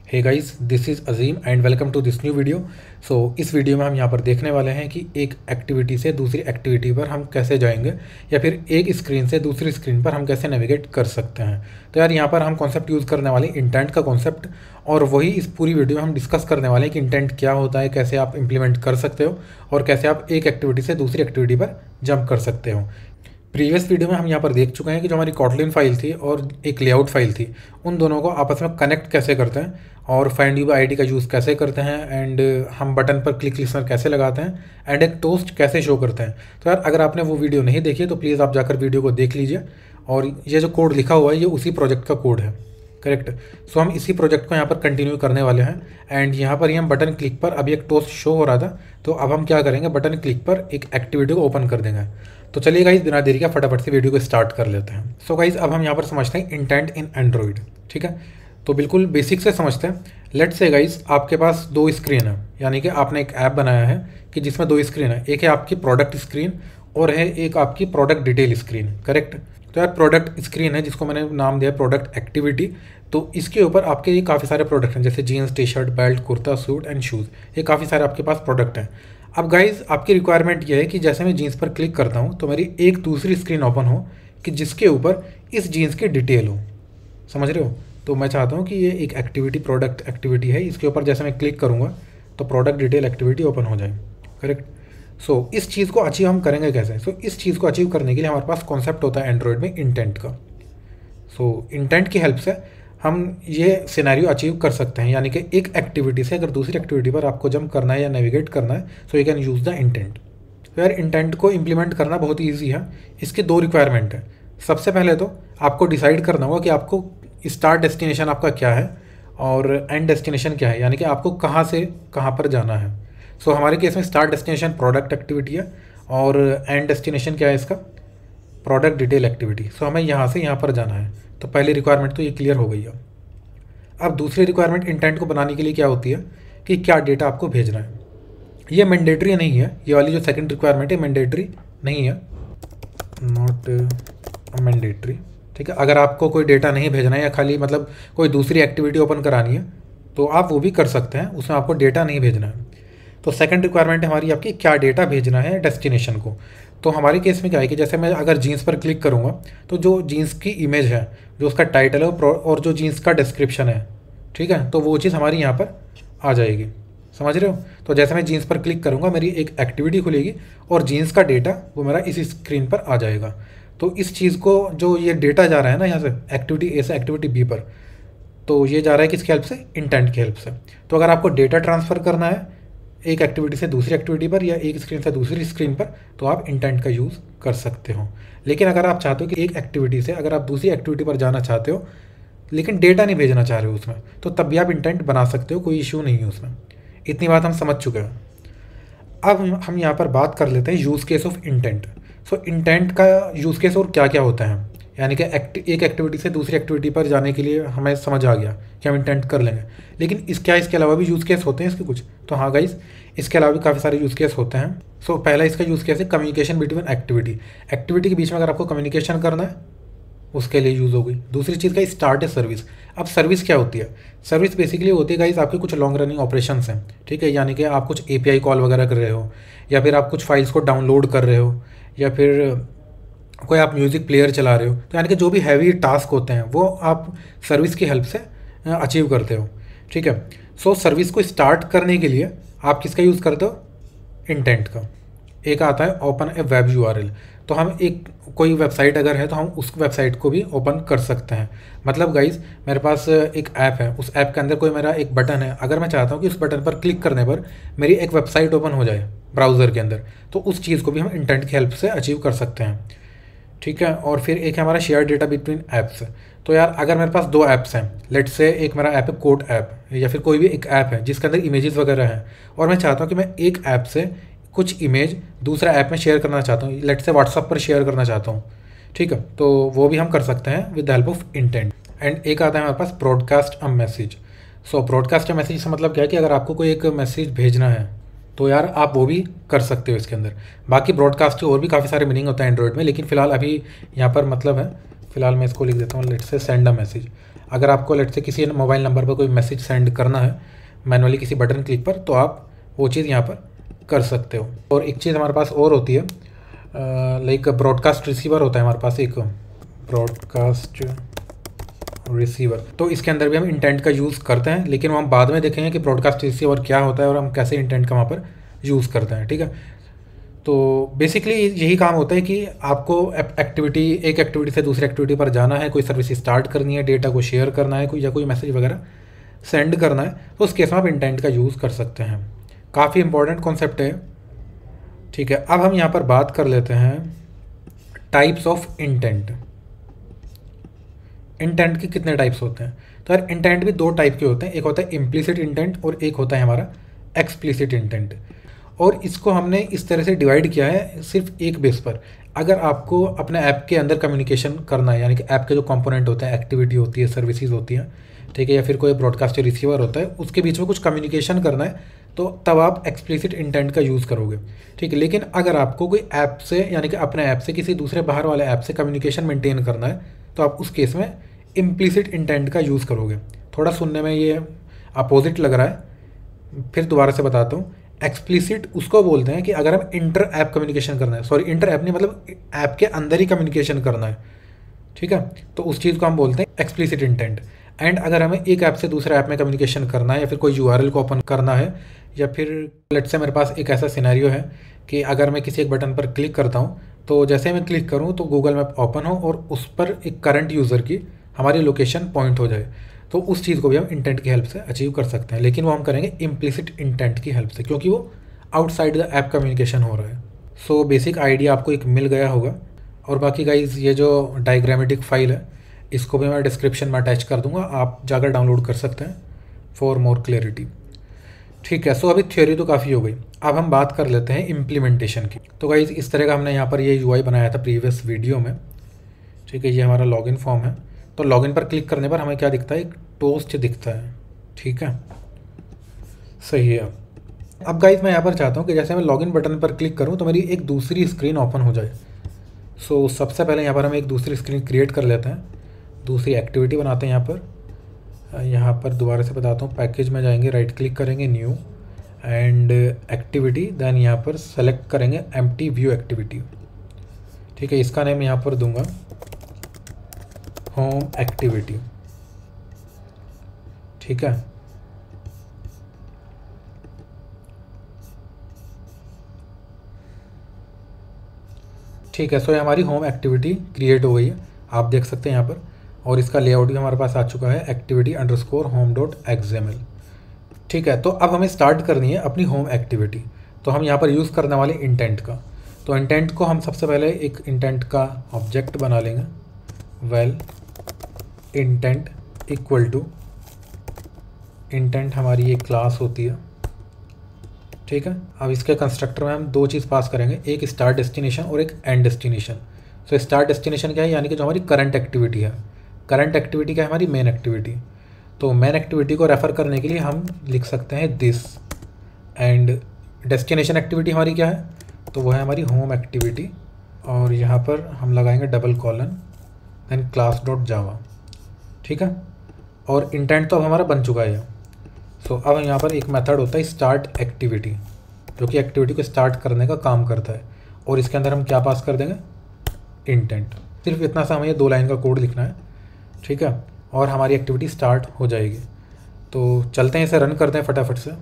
Hey guys, this is Azeem and welcome to this new video. So इस video में हम यहाँ पर देखने वाले हैं कि एक एक्टिविटी से दूसरी एक्टिविटी पर हम कैसे जाएंगे या फिर एक स्क्रीन से दूसरी स्क्रीन पर हम कैसे नेविगेट कर सकते हैं। तो यार यहाँ पर हम कॉन्सेप्ट यूज़ करने वाले हैं इंटेंट का कॉन्सेप्ट, और वही इस पूरी वीडियो में हम डिस्कस करने वाले हैं कि इंटेंट क्या होता है, कैसे आप इंप्लीमेंट कर सकते हो और कैसे आप एक एक्टिविटी से दूसरी एक्टिविटी पर जंप कर सकते हो। प्रीवियस वीडियो में हम यहाँ पर देख चुके हैं कि जो हमारी कॉटलिन फाइल थी और एक लेआउट फाइल थी, उन दोनों को आपस में कनेक्ट कैसे करते हैं और फाइंड यू बाय आईडी का यूज़ कैसे करते हैं, एंड हम बटन पर क्लिक लिसनर कैसे लगाते हैं, एंड एक टोस्ट कैसे शो करते हैं। तो यार अगर आपने वो वीडियो नहीं देखी है तो प्लीज़ आप जाकर वीडियो को देख लीजिए। और ये जो कोड लिखा हुआ है ये उसी प्रोजेक्ट का कोड है, करेक्ट। सो हम इसी प्रोजेक्ट को यहाँ पर कंटिन्यू करने वाले हैं। एंड यहाँ पर ही हम बटन क्लिक पर, अभी एक टोस्ट शो हो रहा था, तो अब हम क्या करेंगे, बटन क्लिक पर एक एक्टिविटी को ओपन कर देंगे। तो चलिए गाइस, बिना देरी का फटाफट से वीडियो को स्टार्ट कर लेते हैं। सो गाइस, अब हम यहाँ पर समझते हैं इंटेंट इन एंड्रॉइड, ठीक है। तो बिल्कुल बेसिक से समझते हैं। लेट्स से गाइस, आपके पास दो स्क्रीन है, यानी कि आपने एक ऐप बनाया है कि जिसमें दो स्क्रीन है, एक है आपकी प्रोडक्ट स्क्रीन और है एक आपकी प्रोडक्ट डिटेल स्क्रीन, करेक्ट। तो यार प्रोडक्ट स्क्रीन है जिसको मैंने नाम दिया प्रोडक्ट एक्टिविटी। तो इसके ऊपर आपके ये काफ़ी सारे प्रोडक्ट हैं, जैसे jeans, T shirt, belt, kurta, suit and shoes. ये काफ़ी सारे आपके पास प्रोडक्ट हैं। अब गाइज आपकी रिक्वायरमेंट ये है कि जैसे मैं जीन्स पर क्लिक करता हूँ तो मेरी एक दूसरी स्क्रीन ओपन हो कि जिसके ऊपर इस जीन्स की डिटेल हो, समझ रहे हो। तो मैं चाहता हूँ कि ये एक एक्टिविटी प्रोडक्ट एक्टिविटी है, इसके ऊपर जैसे मैं क्लिक करूँगा तो प्रोडक्ट डिटेल एक्टिविटी ओपन हो जाए, करेक्ट। सो इस चीज़ को अचीव हम करेंगे कैसे। सो इस चीज़ को अचीव करने के लिए हमारे पास कॉन्सेप्ट होता है एंड्रॉयड में इंटेंट का। सो इंटेंट की हेल्प से हम ये सिनेरियो अचीव कर सकते हैं, यानी कि एक एक्टिविटी से अगर दूसरी एक्टिविटी पर आपको जंप करना है या नेविगेट करना है, so you can use the intent. तो यार इंटेंट को इम्प्लीमेंट करना बहुत ईजी है। इसके दो रिक्वायरमेंट है। सबसे पहले तो आपको डिसाइड करना होगा कि आपको स्टार्ट डेस्टिनेशन आपका क्या है और एंड डेस्टिनेशन क्या है, यानी कि आपको कहाँ से कहाँ पर जाना है। सो हमारे केस में स्टार्ट डेस्टिनेशन प्रोडक्ट एक्टिविटी है और एंड डेस्टिनेशन क्या है इसका, प्रोडक्ट डिटेल एक्टिविटी। सो हमें यहाँ से यहाँ पर जाना है। तो पहली रिक्वायरमेंट तो ये क्लियर हो गई है। अब दूसरी रिक्वायरमेंट इंटेंट को बनाने के लिए क्या होती है कि क्या डेटा आपको भेजना है। ये मैंडेटरी नहीं है, ये वाली जो सेकंड रिक्वायरमेंट है मैंडेटरी नहीं है, नॉट मैंडेटरी, ठीक है। अगर आपको कोई डेटा नहीं भेजना है या खाली मतलब कोई दूसरी एक्टिविटी ओपन करानी है तो आप वो भी कर सकते हैं, उसमें आपको डेटा नहीं भेजना है। तो सेकंड रिक्वायरमेंट है हमारी आपकी क्या डेटा भेजना है डेस्टिनेशन को। तो हमारे केस में क्या है कि जैसे मैं अगर जीन्स पर क्लिक करूँगा तो जो जीन्स की इमेज है, जो उसका टाइटल है और जो जीन्स का डिस्क्रिप्शन है, ठीक है, तो वो चीज़ हमारी यहाँ पर आ जाएगी, समझ रहे हो। तो जैसे मैं जीन्स पर क्लिक करूँगा मेरी एक एक्टिविटी खुलेगी और जीन्स का डेटा वो मेरा इस स्क्रीन पर आ जाएगा। तो इस चीज़ को जो ये डेटा जा रहा है ना यहाँ से एक्टिविटी ए से एक्टिविटी बी पर, तो ये जा रहा है किसकी हेल्प से, इंटेंट की हेल्प से। तो अगर आपको डेटा ट्रांसफ़र करना है एक एक्टिविटी से दूसरी एक्टिविटी पर या एक स्क्रीन से दूसरी स्क्रीन पर, तो आप इंटेंट का यूज़ कर सकते हो। लेकिन अगर आप चाहते हो कि एक एक्टिविटी से अगर आप दूसरी एक्टिविटी पर जाना चाहते हो लेकिन डेटा नहीं भेजना चाह रहे हो उसमें, तो तब भी आप इंटेंट बना सकते हो, कोई इशू नहीं है उसमें। इतनी बात हम समझ चुके हैं। अब हम यहाँ पर बात कर लेते हैं use case of intent. So intent का यूज़ केस और क्या क्या होता है, यानी कि एक एक्टिविटी से दूसरी एक्टिविटी पर जाने के लिए हमें समझ आ गया कि हम इंटेंट कर लेंगे। लेकिन इसके अलावा भी यूज़ केस होते हैं इसके कुछ। तो हाँ गाइस, इसके अलावा भी काफ़ी सारे यूज़ केस होते हैं। सो पहला इसका यूज़ केस है कम्युनिकेशन बिटवीन एक्टिविटी के बीच में अगर आपको कम्युनिकेशन करना है उसके लिए यूज़ हो गई। दूसरी चीज़ का स्टार्ट है सर्विस। अब सर्विस क्या होती है, सर्विस बेसिकली होती है गाइस आपके कुछ लॉन्ग रनिंग ऑपरेशंस हैं, ठीक है, यानी कि आप कुछ API कॉल वगैरह कर रहे हो या फिर आप कुछ फाइल्स को डाउनलोड कर रहे हो या फिर कोई आप म्यूज़िक प्लेयर चला रहे हो। तो यानी कि जो भी हैवी टास्क होते हैं वो आप सर्विस की हेल्प से अचीव करते हो, ठीक है। सो सर्विस को स्टार्ट करने के लिए आप किसका यूज़ करते हो, इंटेंट का। एक आता है ओपन ए वेब URL। तो हम एक कोई वेबसाइट अगर है तो हम उस वेबसाइट को भी ओपन कर सकते हैं। मतलब गाइज मेरे पास एक ऐप है, उस ऐप के अंदर कोई मेरा एक बटन है, अगर मैं चाहता हूँ कि उस बटन पर क्लिक करने पर मेरी एक वेबसाइट ओपन हो जाए ब्राउज़र के अंदर, तो उस चीज़ को भी हम इंटेंट की हेल्प से अचीव कर सकते हैं, ठीक है। और फिर एक है हमारा शेयर डेटा बिटवीन ऐप्स। तो यार अगर मेरे पास दो ऐप्स हैं, लेट्स से एक मेरा ऐप है कोड ऐप या फिर कोई भी एक ऐप है जिसके अंदर इमेजेस वगैरह हैं, और मैं चाहता हूँ कि मैं एक ऐप से कुछ इमेज दूसरा ऐप में शेयर करना चाहता हूँ, लेट्स से व्हाट्सअप पर शेयर करना चाहता हूँ, ठीक है, तो वो भी हम कर सकते हैं with the help of intent. And एक आता है हमारे पास broadcast a message. So broadcast a message से मतलब क्या है कि अगर आपको कोई एक मैसेज भेजना है तो यार आप वो भी कर सकते हो इसके अंदर। बाकी ब्रॉडकास्ट के और भी काफ़ी सारे मीनिंग होता है एंड्रॉयड में, लेकिन फ़िलहाल अभी यहाँ पर मतलब है, फ़िलहाल मैं इसको लिख देता हूँ, let's say send a message. अगर आपको लेट से किसी मोबाइल नंबर पर कोई मैसेज सेंड करना है मैनुअली किसी बटन क्लिक पर, तो आप वो चीज़ यहाँ पर कर सकते हो। और एक चीज़ हमारे पास और होती है, लाइक ब्रॉडकास्ट रिसीवर होता है हमारे पास, एक ब्रॉडकास्ट रिसीवर। तो इसके अंदर भी हम इंटेंट का यूज़ करते हैं, लेकिन वो हम बाद में देखेंगे कि ब्रॉडकास्ट रिसीवर क्या होता है और हम कैसे इंटेंट का वहाँ पर यूज़ करते हैं। ठीक है, तो बेसिकली यही काम होता है कि आपको एक एक्टिविटी से दूसरी एक्टिविटी पर जाना है, कोई सर्विस स्टार्ट करनी है, डेटा को शेयर करना है, कोई मैसेज वगैरह सेंड करना है, तो उस केस में आप इंटेंट का यूज़ कर सकते हैं। काफ़ी इंपॉर्टेंट कॉन्सेप्ट है। ठीक है, अब हम यहाँ पर बात कर लेते हैं टाइप्स ऑफ इंटेंट। इंटेंट के कितने टाइप्स होते हैं? तो यार इंटेंट भी दो टाइप के होते हैं, एक होता है इम्प्लिसिट इंटेंट और एक होता है हमारा एक्सप्लिसिट इंटेंट। और इसको हमने इस तरह से डिवाइड किया है सिर्फ एक बेस पर। अगर आपको अपने ऐप के अंदर कम्युनिकेशन करना है, यानी कि ऐप के जो कंपोनेंट होते हैं, एक्टिविटी होती है, सर्विसेज होती हैं, ठीक है, या फिर कोई ब्रॉडकास्ट रिसीवर होता है, उसके बीच में कुछ कम्युनिकेशन करना है, तो तब आप एक्सप्लिसिट इंटेंट का यूज़ करोगे। ठीक है, लेकिन अगर आपको कोई ऐप से, यानी कि अपने ऐप से किसी दूसरे बाहर वाले ऐप से कम्युनिकेशन मेंटेन करना है, तो आप उस केस में इम्प्लिसिट इंटेंट का यूज़ करोगे। थोड़ा सुनने में ये अपोजिट लग रहा है, फिर दोबारा से बताता हूँ। एक्सप्लिसिट उसको बोलते हैं कि अगर हम इंटर ऐप कम्युनिकेशन करना है, सॉरी इंटर ऐप नहीं, मतलब ऐप के अंदर ही कम्युनिकेशन करना है, ठीक है, तो उस चीज़ को हम बोलते हैं एक्सप्लिसिट इंटेंट। एंड अगर हमें एक ऐप से दूसरे ऐप में कम्युनिकेशन करना है, या फिर कोई यूआरएल को ओपन करना है, या फिर लेट्स से मेरे पास एक ऐसा सिनेरियो है कि अगर मैं किसी एक बटन पर क्लिक करता हूँ, तो जैसे मैं क्लिक करूँ तो गूगल मैप ओपन हो और उस पर एक करंट यूज़र की हमारी लोकेशन पॉइंट हो जाए, तो उस चीज़ को भी हम इंटेंट की हेल्प से अचीव कर सकते हैं। लेकिन वो हम करेंगे इम्प्लिसिट इंटेंट की हेल्प से, क्योंकि वो आउटसाइड द ऐप कम्युनिकेशन हो रहा है। सो बेसिक आइडिया आपको एक मिल गया होगा। और बाकी गाइज ये जो डायग्रामेटिक फाइल है, इसको भी मैं डिस्क्रिप्शन में अटैच कर दूंगा, आप जाकर डाउनलोड कर सकते हैं फॉर मोर क्लियरिटी। ठीक है, सो अभी थ्योरी तो काफ़ी हो गई, अब हम बात कर लेते हैं इम्प्लीमेंटेशन की। तो गाइज इस तरह का हमने यहाँ पर ये यूआई बनाया था प्रीवियस वीडियो में। ठीक है, ये हमारा लॉगिन फॉर्म है। तो लॉगिन पर क्लिक करने पर हमें क्या दिखता है? एक टोस्ट दिखता है। ठीक है, सही है। अब गाइज मैं यहाँ पर चाहता हूँ कि जैसे मैं लॉगिन बटन पर क्लिक करूँ तो मेरी एक दूसरी स्क्रीन ओपन हो जाए। सो सबसे पहले यहाँ पर हम एक दूसरी स्क्रीन क्रिएट कर लेते हैं, दूसरी एक्टिविटी बनाते हैं। यहाँ पर दोबारा से बताता हूँ, पैकेज में जाएंगे, राइट क्लिक करेंगे, न्यू एंड एक्टिविटी, देन यहाँ पर सेलेक्ट करेंगे एम्प्टी व्यू एक्टिविटी। ठीक है, इसका नेम यहाँ पर दूंगा होम एक्टिविटी। ठीक है, ठीक है, सो ये हमारी होम एक्टिविटी क्रिएट हो गई है, आप देख सकते हैं यहाँ पर। और इसका लेआउट भी हमारे पास आ चुका है, activity_home.xml। ठीक है, तो अब हमें स्टार्ट करनी है अपनी होम एक्टिविटी। तो हम यहाँ पर यूज़ करने वाले इंटेंट का, तो इंटेंट को हम सबसे पहले एक इंटेंट का ऑब्जेक्ट बना लेंगे। Val intent equal to, intent हमारी एक क्लास होती है। ठीक है, अब इसके कंस्ट्रक्टर में हम दो चीज़ पास करेंगे, एक स्टार्ट डेस्टिनेशन और एक end destination. So start destination क्या है? यानी कि जो हमारी करंट एक्टिविटी है। करंट एक्टिविटी क्या है? हमारी मेन एक्टिविटी। तो मेन एक्टिविटी को रेफ़र करने के लिए हम लिख सकते हैं दिस। एंड डेस्टिनेशन एक्टिविटी हमारी क्या है? तो वो है हमारी होम एक्टिविटी। और यहाँ पर हम लगाएंगे double colon, then class dot Java. ठीक है, और इंटेंट तो अब हमारा बन चुका है। सो अब यहाँ पर एक मेथड होता है स्टार्ट एक्टिविटी, जो कि एक्टिविटी को स्टार्ट करने का काम करता है। और इसके अंदर हम क्या पास कर देंगे? इंटेंट। सिर्फ इतना सा हमें ये 2 लाइन का कोड लिखना है। ठीक है, और हमारी एक्टिविटी स्टार्ट हो जाएगी। तो चलते हैं, इसे रन करते हैं फटाफट से।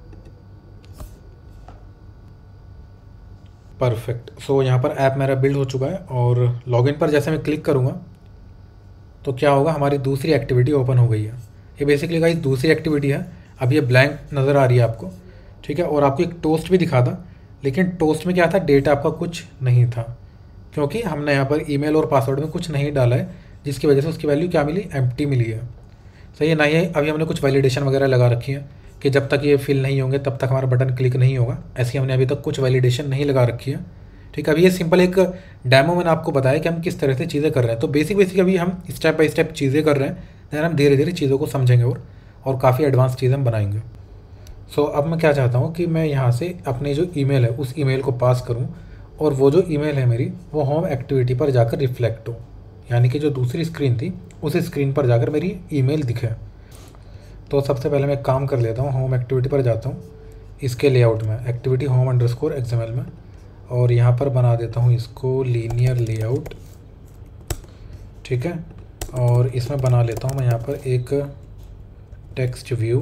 परफेक्ट। सो यहाँ पर ऐप मेरा बिल्ड हो चुका है और लॉगिन पर जैसे मैं क्लिक करूँगा तो क्या होगा? हमारी दूसरी एक्टिविटी ओपन हो गई है। ये बेसिकली गाइस दूसरी एक्टिविटी है। अब ये ब्लैंक नज़र आ रही है आपको। ठीक है, और आपको एक टोस्ट भी दिखा था, लेकिन टोस्ट में क्या था? डेटा आपका कुछ नहीं था, क्योंकि हमने यहाँ पर ईमेल और पासवर्ड में कुछ नहीं डाला है, जिसकी वजह से उसकी वैल्यू क्या मिली? एम्प्टी मिली है। सही है ना? ये अभी हमने कुछ वैलिडेशन वगैरह लगा रखी है कि जब तक ये फिल नहीं होंगे तब तक हमारा बटन क्लिक नहीं होगा। ऐसी हमने अभी तक कुछ वैलिडेशन नहीं लगा रखी है। ठीक है, अभी ये सिंपल एक डेमो मैंने आपको बताया कि हम किस तरह से चीज़ें कर रहे हैं। तो बेसिक अभी हम स्टेप बाय स्टेप चीज़ें कर रहे हैं, देन हम धीरे धीरे चीज़ों को समझेंगे और काफ़ी एडवांस चीज़ें हम बनाएंगे। सो अब मैं क्या चाहता हूँ कि मैं यहाँ से अपने जो ईमेल है उस ईमेल को पास करूँ, और वो जो ईमेल है मेरी वो होम एक्टिविटी पर जाकर रिफ्लेक्ट हो, यानी कि जो दूसरी स्क्रीन थी उस स्क्रीन पर जाकर मेरी ईमेल दिखे। तो सबसे पहले मैं एक काम कर लेता हूँ, होम एक्टिविटी पर जाता हूँ, इसके लेआउट में एक्टिविटी home_xml में, और यहाँ पर बना देता हूँ इसको लीनियर लेआउट। ठीक है, और इसमें बना लेता हूँ मैं यहाँ पर एक text view,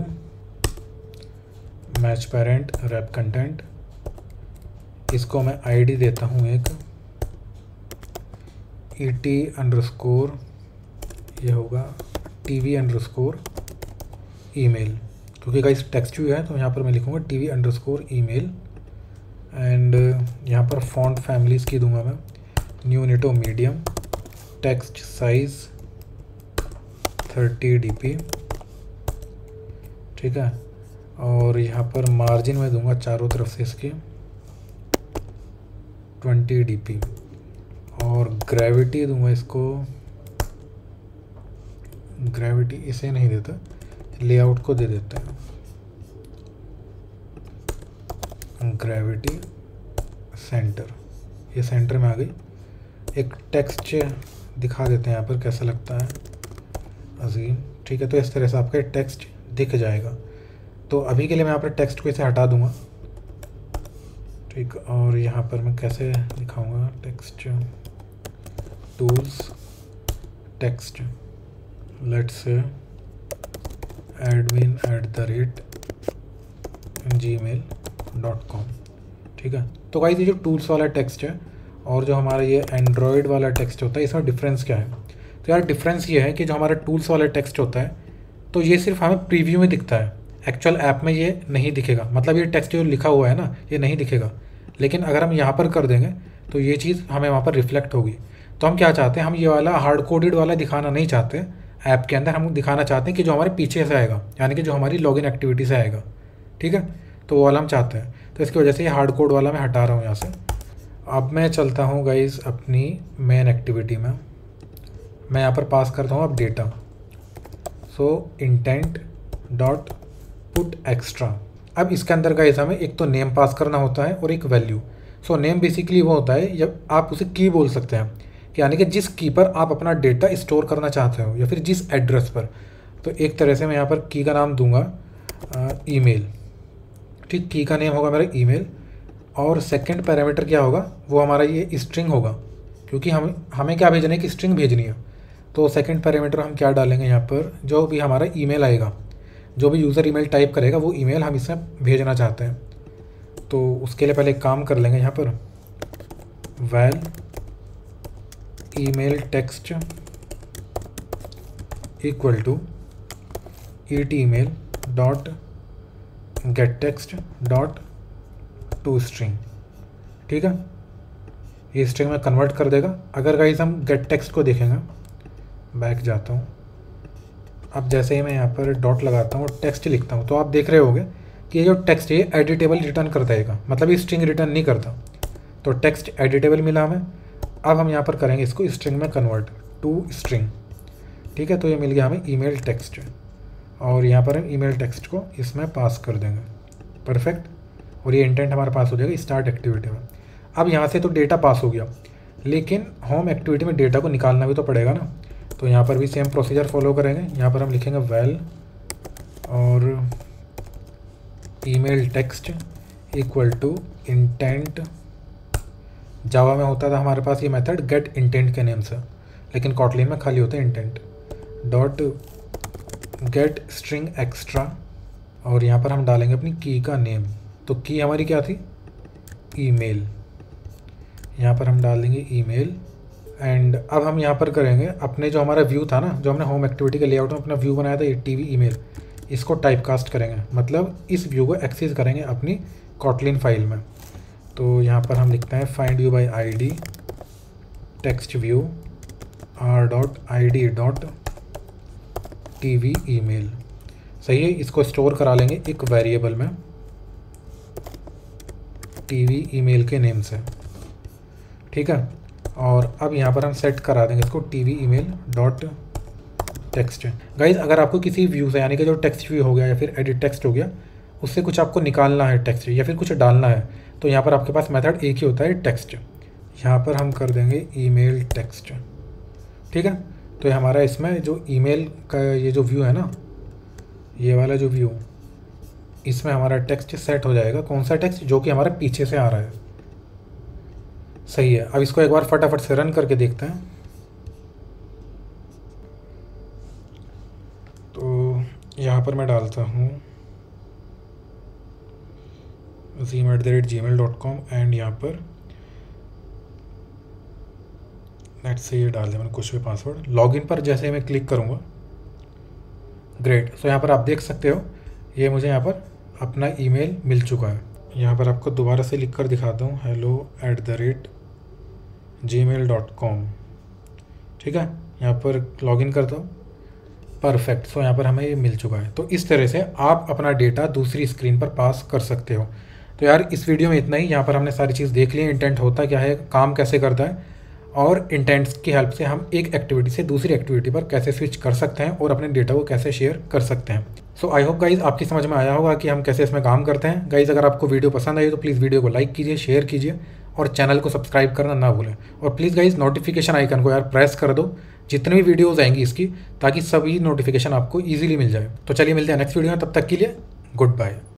match parent, wrap content. इसको मैं आईडी देता हूँ एक ET_, ये होगा TV_email, क्योंकि गाइस टेक्स्ट व्यू है तो यहाँ पर मैं लिखूँगा TV_email। एंड यहाँ पर फॉन्ट फैमिलीज़ की दूंगा मैं Nunito medium, text size 30 dp। ठीक है, और यहाँ पर मार्जिन में दूंगा चारों तरफ से इसकी 20 dp, और ग्रेविटी दूंगा इसको, ग्रेविटी इसे नहीं देता, लेआउट को दे देते हैं ग्रेविटी सेंटर। ये सेंटर में आ गई। एक टेक्स्ट दिखा देते हैं यहाँ पर, कैसा लगता है अजीम। ठीक है, तो इस तरह से आपका टेक्स्ट दिख जाएगा। तो अभी के लिए मैं यहाँ पर टेक्स्ट को इसे हटा दूंगा। ठीक, और यहाँ पर मैं कैसे दिखाऊंगा text, tools, text, let's say admin@gmail.com। ठीक है, तो गाइस ये जो टूल्स वाला टेक्स्ट है और जो हमारा ये एंड्रॉयड वाला टेक्स्ट होता है, इसमें डिफरेंस क्या है? तो यार डिफरेंस ये है कि जो हमारा टूल्स वाला टेक्स्ट होता है तो ये सिर्फ हमें प्रीव्यू में दिखता है, एक्चुअल ऐप में ये नहीं दिखेगा। मतलब ये टेक्स्ट जो लिखा हुआ है ना, ये नहीं दिखेगा। लेकिन अगर हम यहाँ पर कर देंगे तो ये चीज़ हमें वहाँ पर रिफ्लेक्ट होगी। तो हम क्या चाहते हैं, हम ये वाला हार्ड कोडेड वाला दिखाना नहीं चाहते ऐप के अंदर, हम दिखाना चाहते हैं कि जो हमारे पीछे से आएगा, यानी कि जो हमारी लॉगिन एक्टिविटी से आएगा। ठीक है, तो वो वाला हम चाहते हैं। तो इसकी वजह से ये हार्ड कोड वाला मैं हटा रहा हूँ यहाँ से। अब मैं चलता हूँ गाइस अपनी मेन एक्टिविटी में। मैं यहाँ पर पास करता हूँ अब data. So intent dot put extra. अब इसके अंदर गाइस हमें एक तो नेम पास करना होता है और एक वैल्यू। सो नेम बेसिकली वो होता है, जब आप उसे की बोल सकते हैं, यानी कि जिस की पर आप अपना डेटा स्टोर करना चाहते हो या फिर जिस एड्रेस पर। तो एक तरह से मैं यहाँ पर की का नाम दूंगा ईमेल। ठीक, की का नेम होगा मेरा ईमेल, और सेकंड पैरामीटर क्या होगा, वो हमारा ये स्ट्रिंग होगा, क्योंकि हमें क्या भेजना है कि स्ट्रिंग भेजनी है। तो सेकंड पैरामीटर हम क्या डालेंगे यहाँ पर, जो भी हमारा ईमेल आएगा, जो भी यूज़र ईमेल टाइप करेगा वो ईमेल हम इसमें भेजना चाहते हैं। तो उसके लिए पहले एक काम कर लेंगे, यहाँ पर val email text equal to ET_email dot get text dot to string. ठीक है, ये स्ट्रिंग में कन्वर्ट कर देगा। अगर गाइस हम गेट टेक्स्ट को देखेंगे, बैक जाता हूँ, अब जैसे ही मैं यहाँ पर डॉट लगाता हूँ, टेक्स्ट लिखता हूँ, तो आप देख रहे होंगे कि ये जो टेक्स्ट है एडिटेबल रिटर्न कर देगा, मतलब ये स्ट्रिंग रिटर्न नहीं करता। तो टेक्स्ट एडिटेबल मिला हमें। अब हम यहाँ पर करेंगे इसको स्ट्रिंग में कन्वर्ट टू स्ट्रिंग। ठीक है, तो ये मिल गया हमें ईमेल टेक्स्ट, और यहाँ पर हम ईमेल टेक्स्ट को इसमें पास कर देंगे। परफेक्ट, और ये इंटेंट हमारे पास हो जाएगा स्टार्ट एक्टिविटी में। अब यहाँ से तो डेटा पास हो गया, लेकिन होम एक्टिविटी में डेटा को निकालना भी तो पड़ेगा ना। तो यहाँ पर भी सेम प्रोसीजर फॉलो करेंगे। यहाँ पर हम लिखेंगे वैल और email text equal to intent. Java में होता था हमारे पास ये मेथड गेट इंटेंट के नेम से, लेकिन कॉटलिन में खाली होता है intent dot get string extra, और यहाँ पर हम डालेंगे अपनी की का नेम। तो की हमारी क्या थी, ईमेल। यहाँ पर हम डाल देंगे ईमेल। एंड अब हम यहाँ पर करेंगे अपने जो हमारा व्यू था ना, जो हमने होम एक्टिविटी के लेआउट में अपना व्यू बनाया था, ये TV ईमेल, इसको टाइपकास्ट करेंगे, मतलब इस व्यू को एक्सेस करेंगे अपनी कॉटलिन फाइल में। तो यहाँ पर हम लिखते हैं find you by ID text view r.id.tv email. सही है, इसको स्टोर करा लेंगे एक वेरिएबल में TV ईमेल के नेम से। ठीक है, और अब यहाँ पर हम सेट करा देंगे इसको TV email dot text. Guys अगर आपको किसी व्यू से, यानी कि जो टेक्स्ट व्यू हो गया या फिर एडिट टेक्स्ट हो गया, उससे कुछ आपको निकालना है टेक्स्ट या फिर कुछ डालना है, तो यहाँ पर आपके पास मेथड एक ही होता है टेक्स्ट। यहाँ पर हम कर देंगे ईमेल टेक्स्ट। ठीक है, तो ये हमारा इसमें जो ईमेल का ये जो व्यू है ना, ये वाला जो व्यू, इसमें हमारा टेक्स्ट सेट हो जाएगा। कौन सा टेक्स्ट? जो कि हमारे पीछे से आ रहा है। सही है। अब इसको एक बार फटाफट से रन करके देखते हैं। तो यहाँ पर मैं डालता हूँ azim@gmail.com एंड यहाँ पर नेट से ये डाल दें मैंने कुछ भी पासवर्ड। लॉगिन पर जैसे मैं क्लिक करूँगा, ग्रेट। सो यहाँ पर आप देख सकते हो ये मुझे यहाँ पर अपना ईमेल मिल चुका है। यहाँ पर आपको दोबारा से लिख कर दिखाता हूँ, hello@gmail.com। ठीक है, यहाँ पर लॉगिन करता हूँ। परफेक्ट। सो यहाँ पर हमें ये मिल चुका है। तो इस तरह से आप अपना डेटा दूसरी स्क्रीन पर पास कर सकते हो। तो यार इस वीडियो में इतना ही। यहाँ पर हमने सारी चीज़ देख ली, इंटेंट होता क्या है, काम कैसे करता है, और इंटेंट्स की हेल्प से हम एक एक्टिविटी से दूसरी एक्टिविटी पर कैसे स्विच कर सकते हैं और अपने डेटा को कैसे शेयर कर सकते हैं। सो आई होप गाइज आपकी समझ में आया होगा कि हम कैसे इसमें काम करते हैं। गाइज अगर आपको वीडियो पसंद आई तो प्लीज़ वीडियो को लाइक कीजिए, शेयर कीजिए और चैनल को सब्सक्राइब करना ना भूलें। और प्लीज़ गाइज नोटिफिकेशन आइकन को यार प्रेस कर दो जितने भी वीडियोज़ आएंगी इसकी, ताकि सभी नोटिफिकेशन आपको ईजिली मिल जाए। तो चलिए मिलते हैं नेक्स्ट वीडियो में, तब तक के लिए गुड बाय।